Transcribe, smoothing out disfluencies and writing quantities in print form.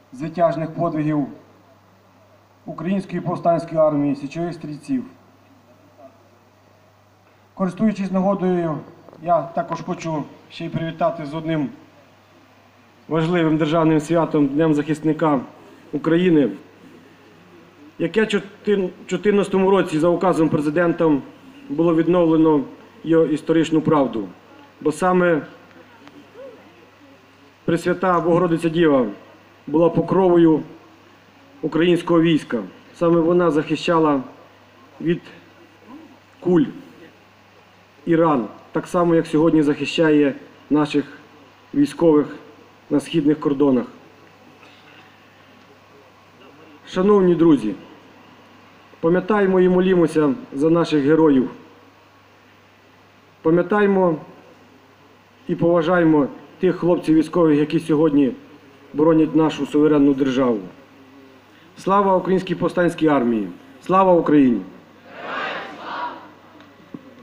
звитяжних подвигів Української повстанської армії, січових стрільців. Користуючись нагодою, я також хочу ще й привітати з одним важливим державним святом – Днем захисника України, яке в 2014 році за указом президента було відновлено його історичну правду. Бо саме Пресвята Богородиця Діва була покровою українського війська. Саме вона захищала від куль і ран, так само, як сьогодні захищає наших військових на східних кордонах. Шановні друзі, пам'ятаємо і молімося за наших героїв. Пам'ятаємо і поважаємо тих хлопців військових, які сьогодні боронять нашу суверенну державу. Слава Українській повстанській армії! Слава Україні!